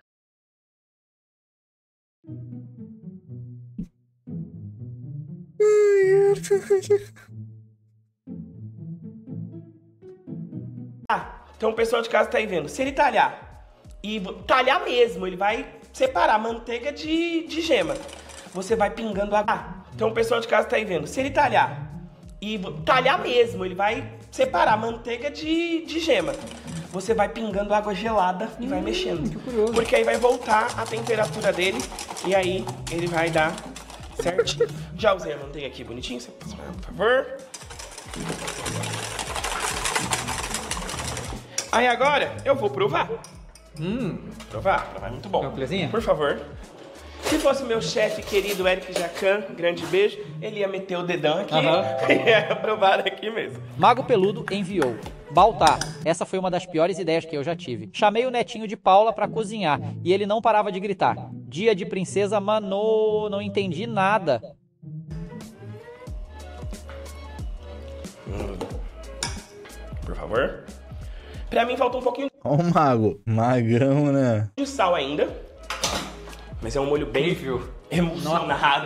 Então o pessoal de casa tá aí vendo. Se ele talhar, e talhar mesmo, ele vai separar manteiga de gema. Você vai pingando a... Então o pessoal de casa tá aí vendo. Se ele talhar, e talhar mesmo, ele vai separar manteiga de gema. você vai pingando água gelada e vai mexendo. Que curioso. Porque aí vai voltar a temperatura dele e aí ele vai dar certinho. Já usei a manteiga aqui bonitinho, você pode por favor. Aí agora eu vou provar. Provar é muito bom. Uma colherzinha? Por favor. Se fosse meu chefe querido Eric Jacan, grande beijo, ele ia meter o dedão aqui e ia provar aqui mesmo. Mago Peludo enviou. Baltar, essa foi uma das piores ideias que eu já tive. Chamei o netinho de Paula pra cozinhar e ele não parava de gritar. Dia de princesa Manô, não entendi nada. Por favor. Pra mim falta um pouquinho Ó o mago. Magão, né? de sal ainda. Mas é um molho bem emocionado.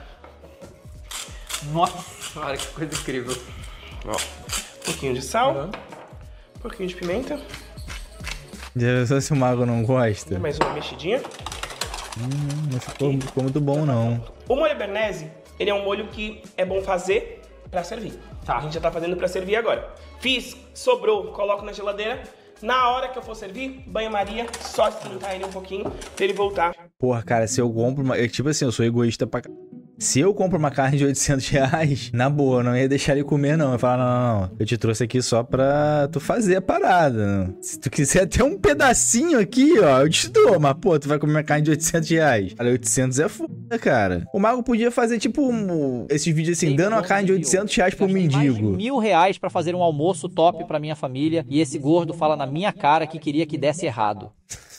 Nossa, cara, que coisa incrível. Ó, um pouquinho de sal. Um pouquinho de pimenta. Já pensou se o mago não gosta? Mais uma mexidinha. Não ficou muito bom, não. O molho Béarnaise, ele é um molho que é bom fazer pra servir. Tá. A gente já tá fazendo pra servir agora. Fiz, sobrou, coloco na geladeira. Na hora que eu for servir, banho-maria, só esquentar ele um pouquinho pra ele voltar. Porra, cara, se eu compro uma... Tipo assim, eu sou egoísta pra... Se eu compro uma carne de 800 reais, na boa, eu não ia deixar ele comer, não. Eu falo, não. Eu te trouxe aqui só pra tu fazer a parada. Não. Se tu quiser ter um pedacinho aqui, ó, eu te dou. Mas, pô, tu vai comer uma carne de 800 reais. Cara, 800 é foda, cara. O mago podia fazer, tipo, esses vídeos assim, dando uma carne de 800 reais pro mendigo. Mais de R$1.000 pra fazer um almoço top pra minha família e esse gordo fala na minha cara que queria que desse errado.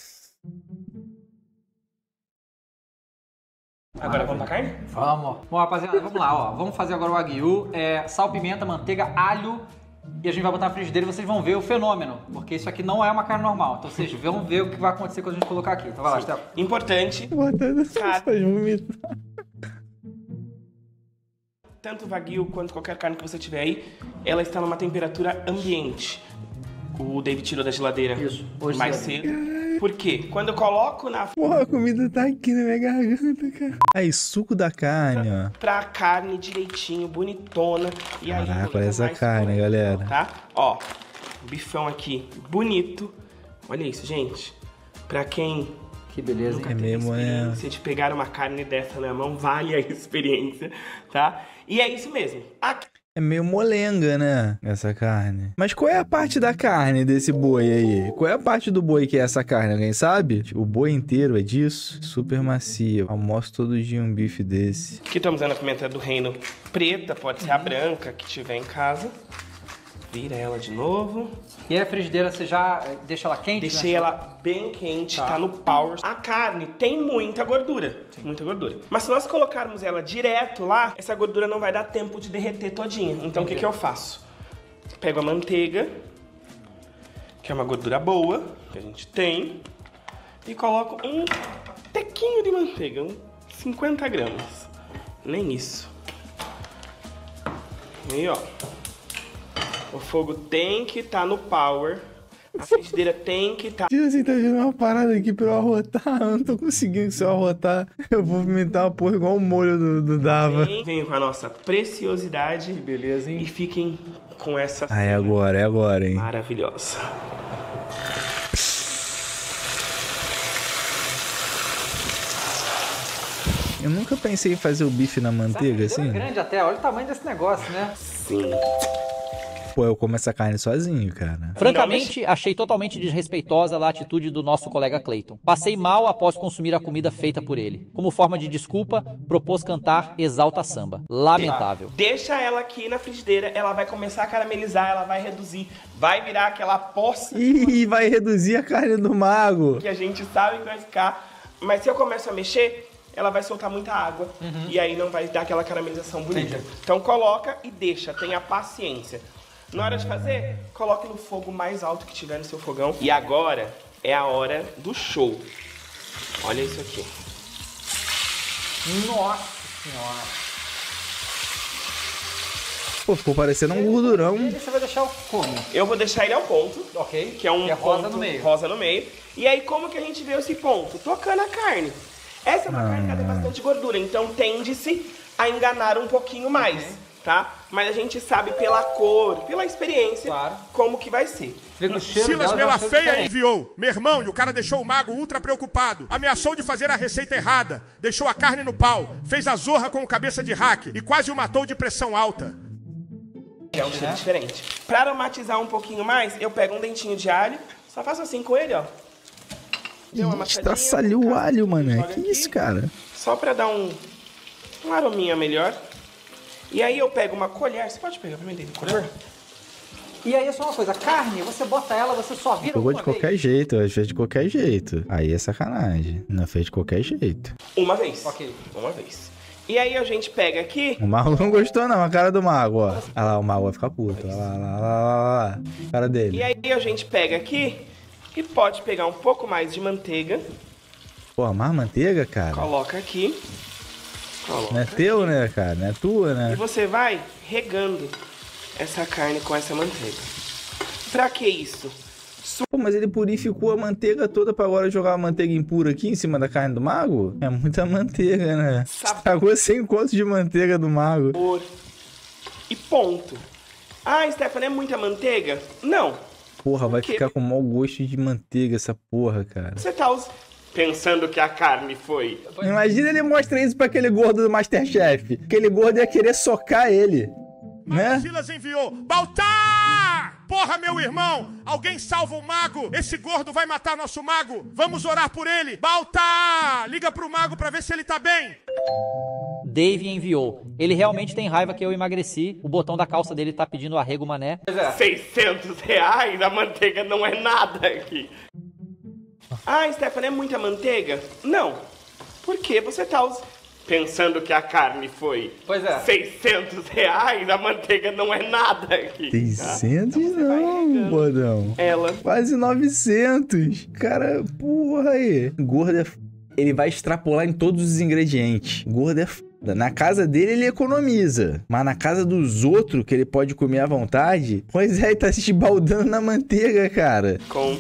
Agora vamos pra carne? Vamos. Bom, rapaziada, vamos lá, ó. Vamos fazer agora o Wagyu. Sal, pimenta, manteiga, alho. E a gente vai botar na frigideira e vocês vão ver o fenômeno. Porque isso aqui não é uma carne normal. Então vocês vão ver o que vai acontecer quando a gente colocar aqui. Então vai lá, Stefan. Importante. Carne. Tanto o Wagyu quanto qualquer carne que você tiver aí, ela está numa temperatura ambiente. O David tirou da geladeira mais cedo. Por quê? Quando eu coloco na... Porra, a comida tá aqui na minha garganta, cara. Aí, suco da carne, ó. Pra carne direitinho, bonitona. E aí, caraca, olha essa carne, galera. Tá? Ó, bifão aqui, bonito. Olha isso, gente. Pra quem... Que beleza, nunca hein? teve É mesmo, experiência de pegar uma carne dessa na mão, vale a experiência, tá? E é isso mesmo. Aqui... É meio molenga, né? Essa carne. Mas qual é a parte da carne desse boi aí? Qual é a parte do boi que é essa carne? Alguém sabe? O boi inteiro é disso? Super macia. Almoço todo dia um bife desse. Aqui estamos usando a pimenta do reino preta, pode ser a branca que tiver em casa. Vira ela de novo. E a frigideira você já deixa ela quente? Deixei ela bem quente, tá no power. A carne tem muita gordura, muita gordura. Mas se nós colocarmos ela direto lá, essa gordura não vai dar tempo de derreter todinha. Então o que eu faço? Pego a manteiga, que é uma gordura boa, que a gente tem, e coloco um tequinho de manteiga, uns 50 gramas. Nem isso. E ó. O fogo tem que estar no power. A frigideira tem que estar... Tira assim, tá vendo uma parada aqui pra eu arrotar. Eu não tô conseguindo se eu arrotar. Eu vou vomitar uma porra igual o molho do Dava. Venham com a nossa preciosidade. Que beleza, hein? E fiquem com essa... Ah, é agora, hein? Maravilhosa. Eu nunca pensei em fazer o bife na manteiga, assim. É grande até, olha o tamanho desse negócio, né? Sim. Pô, eu como essa carne sozinho, cara. Francamente, achei totalmente desrespeitosa a atitude do nosso colega Clayton. Passei mal após consumir a comida feita por ele. Como forma de desculpa, propôs cantar Exalta Samba. Lamentável. Deixa ela aqui na frigideira, ela vai começar a caramelizar, ela vai reduzir, vai virar aquela poça... Ih, vai reduzir a carne do mago. Que a gente sabe que vai ficar, mas se eu começo a mexer, ela vai soltar muita água e aí não vai dar aquela caramelização bonita. Entendi. Então coloca e deixa, tenha paciência. Na hora de fazer, coloque no fogo mais alto que tiver no seu fogão. E agora é a hora do show. Olha isso aqui. Nossa senhora. Pô, ficou parecendo um gordurão. E você vai deixar o como? Eu vou deixar ele ao ponto. Ok. Que é um rosa ponto no meio. Rosa no meio. E aí como que a gente vê esse ponto? Tocando a carne. Essa é uma carne que tem bastante gordura, então tende-se a enganar um pouquinho mais. tá? Mas a gente sabe pela cor, pela experiência, como que vai ser. Silas Melafeia enviou. Meu irmão, e o cara deixou o mago ultra preocupado. Ameaçou de fazer a receita errada. Deixou a carne no pau. Fez a zorra com cabeça de hack. E quase o matou de pressão alta. É um cheiro diferente. Pra aromatizar um pouquinho mais, eu pego um dentinho de alho. Só faço assim com ele, ó. Estraçalhou o alho, mano. Que isso, cara? Só pra dar um arominha melhor. E aí eu pego uma colher. Você pode pegar pra mim dentro, colher? E aí é só uma coisa, a carne, você bota ela, você só vira Jogou de qualquer jeito, fez de qualquer jeito. Aí é sacanagem. Não fez de qualquer jeito. Uma vez. Ok. Uma vez. E aí a gente pega aqui... O mago não gostou não, a cara do mago, ó. Olha lá, o mago vai ficar puto. Olha lá. A cara dele. E aí a gente pega aqui e pode pegar um pouco mais de manteiga. Pô, mais manteiga, cara? Coloca aqui. Coloca não é teu, né, cara? Não é tua, né? E você vai regando essa carne com essa manteiga. Pra que isso? Pô, mas ele purificou a manteiga toda pra agora jogar a manteiga impura aqui em cima da carne do mago? É muita manteiga, né? Estragou 100 contos de manteiga do mago. E ponto. Ah, Stephanie, é muita manteiga? Não. Porra, vai ficar com mau gosto de manteiga essa porra, cara. Você tá pensando que a carne foi... Imagina ele mostra isso pra aquele gordo do Masterchef. Aquele gordo ia querer socar ele. Né? Silas enviou. Baltar! Porra, meu irmão! Alguém salva o mago! Esse gordo vai matar nosso mago! Vamos orar por ele! Baltar! Liga pro mago pra ver se ele tá bem! Dave enviou. Ele realmente tem raiva que eu emagreci. O botão da calça dele tá pedindo arrego, mané. R$600? A manteiga não é nada aqui. Ah, Stephanie, é muita manteiga? Não. Por que você tá pensando que a carne foi R$600? A manteiga não é nada aqui. 600 não, gordão. Ela. Quase 900. Cara, porra aí. Gordo é... Ele vai extrapolar em todos os ingredientes. Gordo é foda. Na casa dele ele economiza. Mas na casa dos outros, que ele pode comer à vontade, pois é, ele tá se esbaldando na manteiga, cara.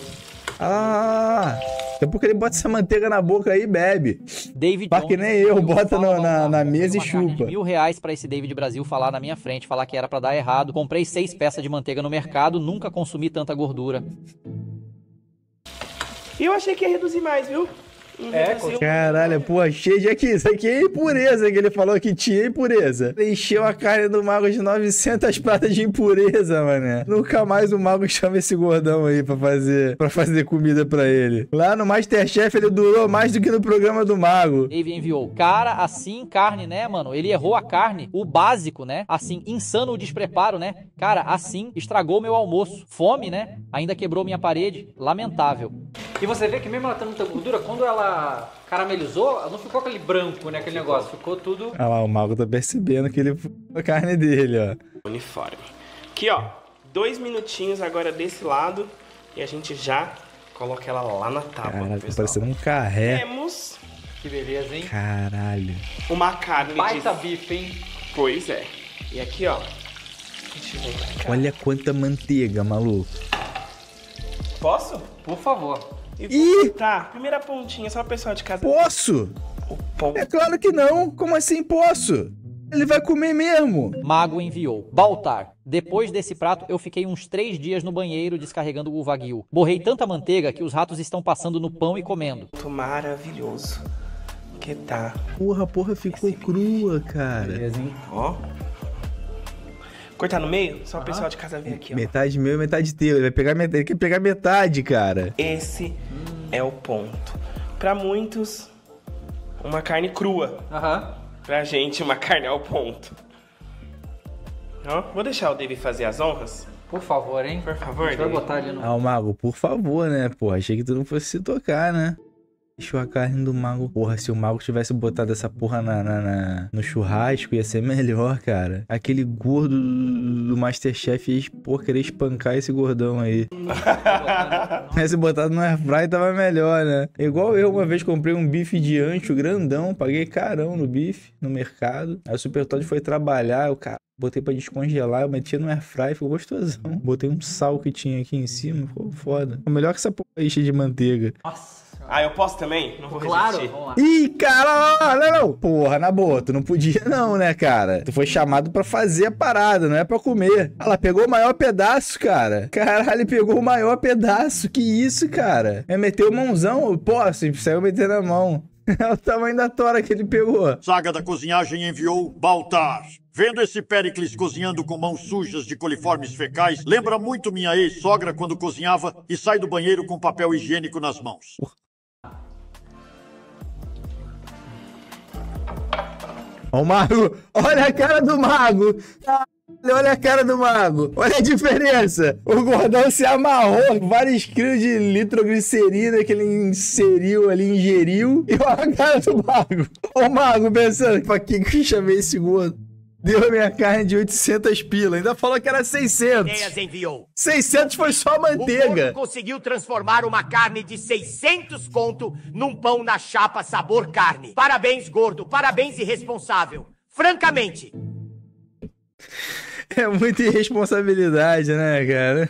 Daqui a pouco ele bota essa manteiga na boca aí e bebe. David que nem eu, bota na mesa e chupa. R$1.000 pra esse David Brasil falar na minha frente, falar que era pra dar errado. Comprei 6 peças de manteiga no mercado, nunca consumi tanta gordura. E eu achei que ia reduzir mais, viu? Caralho, pô, cheio de aqui. Isso aqui é impureza que ele falou que tinha impureza. Ele encheu a carne do mago de 900 pratas de impureza, mané. Nunca mais o mago chama esse gordão aí pra fazer comida pra ele. Lá no Masterchef ele durou mais do que no programa do mago. Dave enviou. Cara, assim, carne, né, mano? Ele errou a carne, o básico, né? Assim, insano o despreparo, né? Cara, assim, estragou meu almoço. Fome, né? Ainda quebrou minha parede. Lamentável. E você vê que mesmo ela tendo muita gordura, quando ela caramelizou, não ficou aquele branco, né? Aquele negócio. Ficou tudo... Ah lá, o mago tá percebendo que ele a carne dele, ó. Uniforme. Aqui, ó. 2 minutinhos agora desse lado. E a gente já coloca ela lá na tábua. Caralho, tá parecendo um carré. Temos... Que beleza, hein? Caralho. Uma carne baita bife, hein? Pois é. E aqui, ó. Olha quanta manteiga, maluco. Posso? Por favor. Tá, primeira pontinha, só o pessoal de casa. Posso? É claro que não. Como assim posso? Ele vai comer mesmo. Mago enviou. Baltar. Depois desse prato, eu fiquei uns 3 dias no banheiro descarregando o wagyu. Borrei tanta manteiga que os ratos estão passando no pão e comendo. Maravilhoso. Que tá. Porra, ficou crua, cara. Beleza, hein? Ó. Cortar no meio? Só o pessoal de casa ver aqui, ó. Metade meu e metade teu. Ele vai pegar metade. Ele quer pegar metade, cara. Esse é o ponto. Pra muitos, uma carne crua. Pra gente, uma carne ao ponto. Ó, vou deixar o David fazer as honras. Por favor, hein? Por favor, a gente vai botar ali no... Ah, o mago, por favor, né? Porra, achei que tu não fosse se tocar, né? Deixou a carne do mago. Porra, se o mago tivesse botado essa porra no churrasco, ia ser melhor, cara. Aquele gordo do Masterchef ia, porra, querer espancar esse gordão aí. Se botado no airfryer tava melhor, né? Igual eu, uma vez comprei um bife de ancho grandão, paguei carão no bife, no mercado. Aí o Super Todd foi trabalhar, eu, cara, botei pra descongelar, eu meti no airfryer, ficou gostosão. Botei um sal que tinha aqui em cima, ficou foda. Ficou melhor que essa porra aí cheia de manteiga. Nossa. Ah, eu posso também? Não vou Claro, resistir. vamos lá. Ih, cara, não. Porra, na boa, tu não podia não, né, cara? Tu foi chamado pra fazer a parada, não é pra comer. Ela pegou o maior pedaço, cara. Caralho, pegou o maior pedaço. Que isso, cara? É meter o mãozão? Posso, saiu metendo a mão. É o tamanho da tora que ele pegou. Saga da Cozinhagem enviou Baltar. Vendo esse Péricles cozinhando com mãos sujas de coliformes fecais, lembra muito minha ex-sogra quando cozinhava e sai do banheiro com papel higiênico nas mãos. Ó o mago! Olha a cara do mago! Olha a cara do mago! Olha a diferença! O gordão se amarrou, vários quilos de nitroglicerina que ele inseriu ali, ingeriu. E olha a cara do mago! Ó o mago pensando, pra que eu chamei esse gordo? Deu a minha carne de 800 pila. Ainda falou que era 600. Ideias enviou. 600 foi só a O manteiga. gordo conseguiu transformar uma carne de 600 conto num pão na chapa sabor carne. Parabéns, gordo. Parabéns, irresponsável. Francamente. É muita irresponsabilidade, né, cara?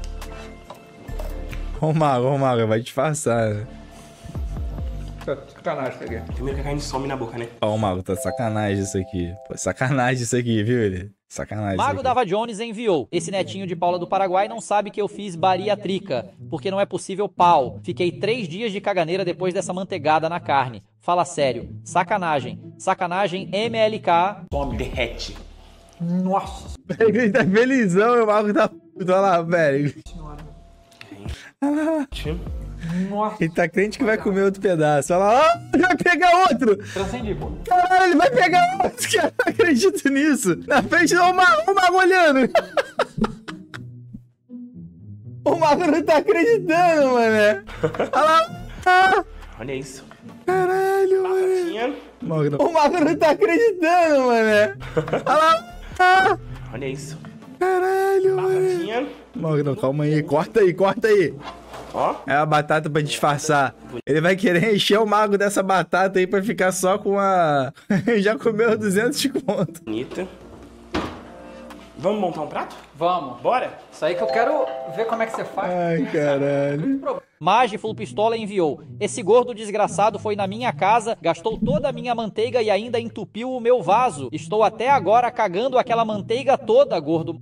Ó o mago, vai disfarçar, né? Sacanagem isso aqui. Primeiro que a carne some na boca, né? Ó o mago, tá sacanagem isso aqui. Pô, sacanagem isso aqui, viu, ele? Sacanagem isso Mago aqui. Dava Jones enviou. Esse netinho de Paula do Paraguai não sabe que eu fiz bariátrica, porque não é possível pau. Fiquei 3 dias de caganeira depois dessa manteigada na carne. Fala sério. Sacanagem. Sacanagem MLK. Some, derrete. Nossa Ele tá felizão, o mago tá puto. Olha lá, velho. senhora. Nossa. Ele tá crente que vai comer outro pedaço. Olha lá, ele vai pegar outro. Transcendi, pô. Caralho, ele vai pegar outro. Cara, não acredito nisso. Na frente, o mago olhando. O mago não tá acreditando, mané. Olha lá. Ah. Olha isso. Caralho, Batatinha. mano. O mago não tá acreditando, mané. Olha lá. Ah. Olha isso. Caralho, mano. Batatinha. Mago, corta aí, corta aí. Ó. É a batata pra disfarçar. Ele vai querer encher o mago dessa batata aí pra ficar só com a... Já comeu 200 conto. Bonita. Vamos montar um prato? Vamos. Bora? Isso aí que eu quero ver como é que você faz. Ai, caralho. Mage Full Pistola enviou. Esse gordo desgraçado foi na minha casa, gastou toda a minha manteiga e ainda entupiu o meu vaso. Estou até agora cagando aquela manteiga toda, gordo.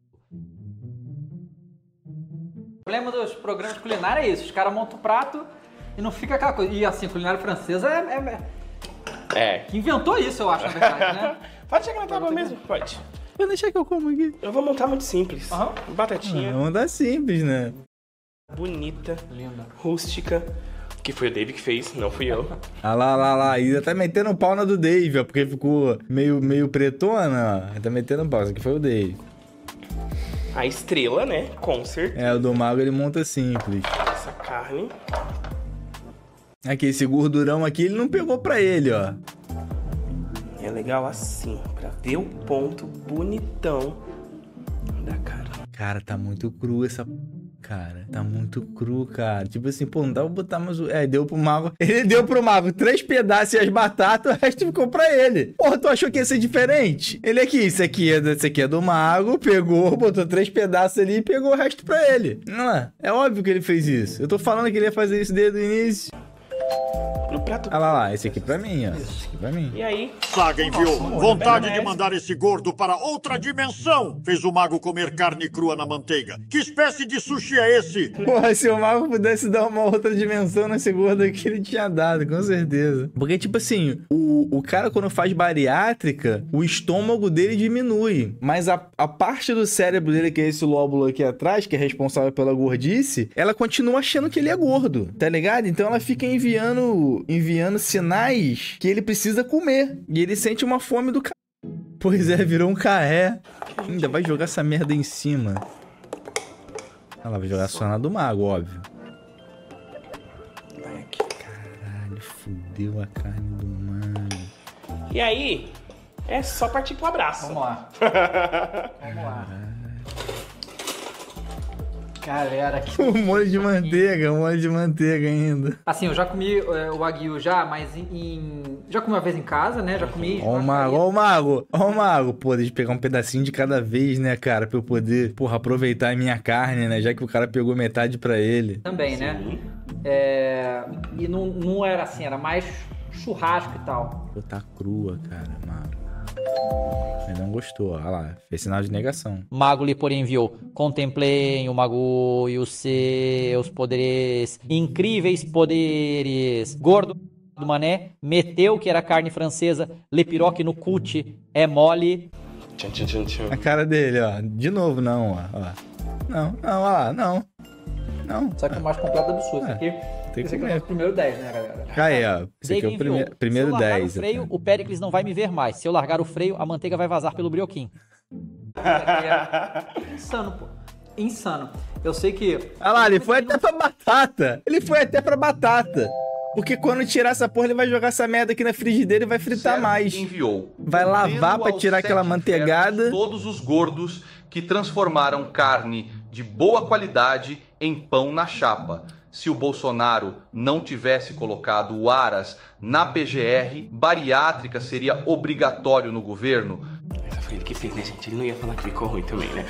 O problema dos programas de culinária é isso. Os caras montam o prato e não fica aquela coisa. E assim, culinária francesa que inventou isso, eu acho, na verdade, né? Pode chegar na tábua mesmo? Pode. Vou deixar que eu como aqui. Eu vou montar muito simples. Batatinha. Vamos dar simples, né? Bonita. Linda. Rústica. Que foi o Dave que fez, não fui eu. Ah lá. Ainda tá metendo pau na do Dave, ó. Porque ficou meio pretona, ó. Tá metendo pau. Isso aqui foi o Dave. A estrela, né? Com certeza. É, o do mago ele monta simples. Essa carne. Aqui, esse gordurão aqui, ele não pegou pra ele, ó. É legal assim, pra ver o ponto bonitão da carne. Cara, tá muito cru essa... Cara, tá muito cru, cara. Tipo assim, pô, não dá pra botar mais... deu pro mago... Ele deu pro mago 3 pedaços e as batatas, o resto ficou pra ele. Porra, tu achou que ia ser diferente? Ele aqui, esse aqui é do mago, pegou, botou 3 pedaços ali e pegou o resto pra ele. Não é? É óbvio que ele fez isso. Eu tô falando que ele ia fazer isso desde o início. Pro prato. Ah lá, esse aqui pra mim, ó. Esse aqui pra mim. E aí? Saga enviou. Vontade de mandar esse gordo para outra dimensão. Fez o mago comer carne crua na manteiga. Que espécie de sushi é esse? Porra, se o mago pudesse dar uma outra dimensão nesse gordo aqui, ele tinha dado, com certeza. Porque, tipo assim, o cara quando faz bariátrica, o estômago dele diminui. Mas a parte do cérebro dele, que é esse lóbulo aqui atrás, que é responsável pela gordice, ela continua achando que ele é gordo, tá ligado? Então ela fica enviando sinais que ele precisa comer. E ele sente uma fome do c... Pois é, virou um carré. Ainda vai jogar essa merda em cima. Ela vai jogar só na do mago, óbvio. Vai aqui. Caralho, fudeu a carne do mago. E aí, é só partir pro abraço. Vamos lá. Vamos lá. Galera, que... Um molho de manteiga ainda. Assim, eu já comi o wagyu já, mas já comi uma vez em casa, né? Já comi... Ó o mago. Pô, deixa eu pegar um pedacinho de cada vez, né, cara? Pra eu poder, porra, aproveitar a minha carne, né? Já que o cara pegou metade pra ele. Também, né? E não era assim, era mais churrasco e tal. Pô, tá crua, cara, mano. Ele não gostou, olha lá, fez sinal de negação. Mago lhe porém enviou: contemplem o mago e os seus poderes, incríveis poderes. Gordo do mané, meteu que era carne francesa, lepiroque no cut, é mole. A cara dele, ó, de novo, não, ó. Não, olha lá, não. Só que o mais completo absurdo, esse aqui. Esse aqui é o primeiro 10, né, galera? Aí, ó. Esse aqui é o primeiro 10. Se eu largar o freio, o Péricles não vai me ver mais. Se eu largar o freio, a manteiga vai vazar pelo brioquim. Insano, pô. Insano. Eu sei que... Olha lá, ele foi até pra batata. Porque quando tirar essa porra, ele vai jogar essa merda aqui na frigideira e vai fritar mais. Enviou. Vai lavar pra tirar aquela manteigada. Todos os gordos que transformaram carne de boa qualidade em pão na chapa. Se o Bolsonaro não tivesse colocado o Aras na PGR, bariátrica seria obrigatório no governo. Essa foi ele que fez, né, gente? Ele não ia falar que ficou ruim também, né?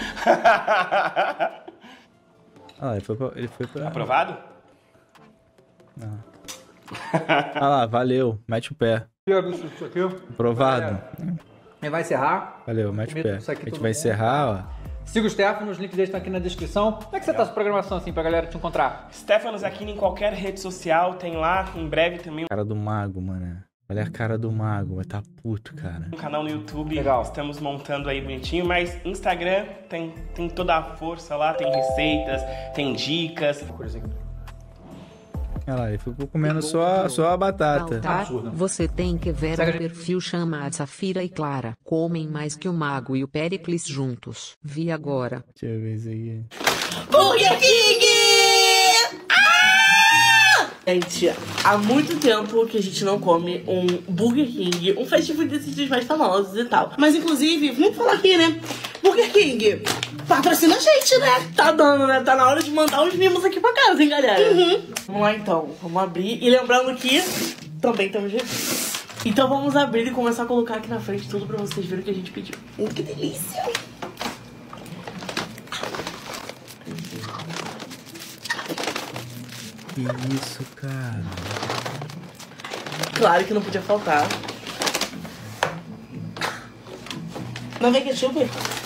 Ele foi pra... Aprovado? Não. Olha lá, valeu. Mete o pé. Aprovado. Ele vai encerrar. Valeu, mete o pé. A gente vai encerrar, ó. Siga o Stefano, os links dele estão aqui na descrição. Como é que você tá essa programação assim pra galera te encontrar? Stefanos aqui em qualquer rede social, tem lá, em breve também. Cara do mago, mano. Olha a cara do mago, vai tá puto, cara. Um canal no YouTube, legal. Estamos montando aí bonitinho, mas Instagram tem toda a força lá, tem receitas, tem dicas. Olha lá, ele ficou comendo só a batata. Você tem que ver o perfil chamado Safira e Clara. Comem mais que o Mago e o Péricles juntos. Vi agora. Deixa eu ver isso aqui. Burger King! Gente, há muito tempo que a gente não come um Burger King, um fast food desses dias mais famosos e tal. Mas, inclusive, vamos falar aqui, né? Burger King, patrocina a gente, né? Tá dando, né? Tá na hora de mandar uns mimos aqui pra casa, hein, galera? Vamos lá, então. Vamos abrir. E lembrando que também temos reviews. Então vamos abrir e começar a colocar aqui na frente tudo pra vocês verem o que a gente pediu. Que delícia! Que isso, cara? Claro que não podia faltar. Não vem ketchup?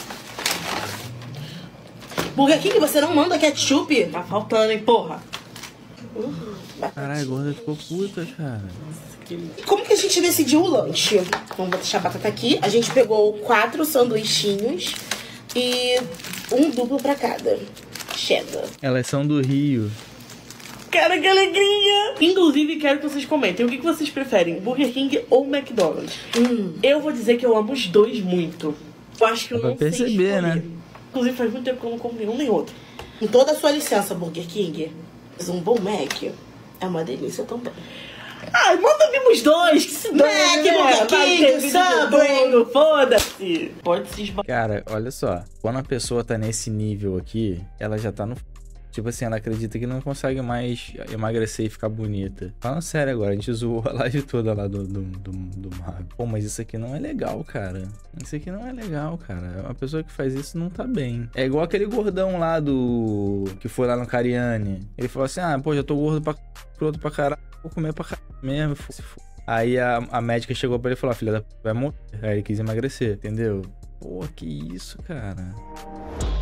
Burger King, você não manda ketchup? Tá faltando, hein, porra? Caralho, a gorda ficou puta, cara. Como que a gente decidiu o lanche? Vamos deixar a batata aqui. A gente pegou 4 sanduichinhos e um duplo pra cada. Cheddar. Elas são do Rio. Cara, que alegria! Inclusive, quero que vocês comentem. O que vocês preferem, Burger King ou McDonald's? Eu vou dizer que eu amo os dois muito. Eu acho que eu não sei escolher, né? Inclusive, faz muito tempo que eu não como nenhum nem outro. Com toda a sua licença, Burger King, mas um bom Mac é uma delícia também. Ai, manda vir os dois, que se dane, Mac, Burger King, Subway, foda-se. Pode se esbarrar. Cara, olha só. Quando a pessoa tá nesse nível aqui, ela já tá no... Tipo assim, ela acredita que não consegue mais emagrecer e ficar bonita. Falando sério agora, a gente zoou a live toda lá do mago. Pô, mas isso aqui não é legal, cara. Isso aqui não é legal, cara. Uma pessoa que faz isso não tá bem. É igual aquele gordão lá que foi lá no Cariani. Ele falou assim, pô, já tô gordo pra caralho. Vou comer pra caralho mesmo. Aí a médica chegou pra ele e falou, filha da p***, vai morrer. Aí ele quis emagrecer, entendeu? Pô, que isso, cara.